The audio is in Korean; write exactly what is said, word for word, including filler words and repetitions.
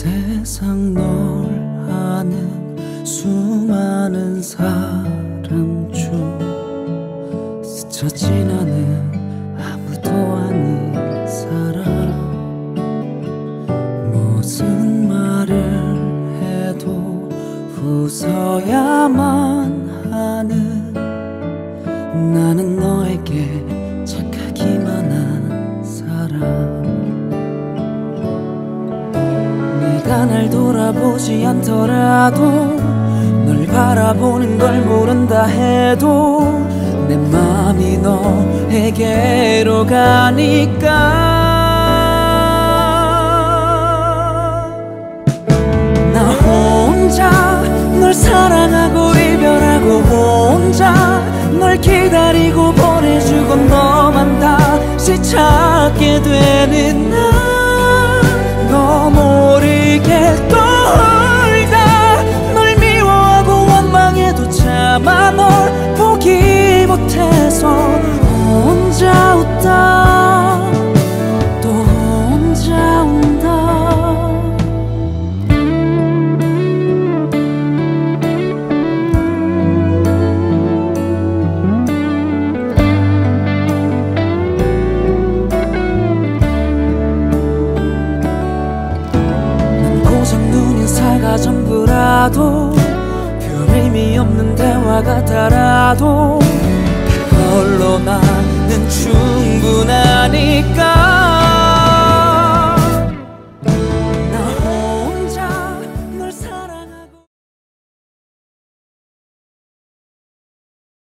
세상 널 아는 수많은 사람 중 스쳐 지나는 아무도 아닌 사람, 무슨 말을 해도 웃어야만 하는 나는 너에게 착하기만 한 사람. 내가 날 돌아보지 않더라도 널 바라보는 걸 모른다 해도 내 맘이 너에게로 가니까 나 혼자 널 사랑하고 이별하고 혼자 널 기다리고 보내주고 너만 다시 찾게 되는 나, 너 모르게 또 울다 널 미워하고 원망해도 차마 널 포기 못해서 혼자 웃다 또 혼자 운다. 사가 전부라도 별 의미 없는 대화 같아라도 그걸로 나는 충분하니까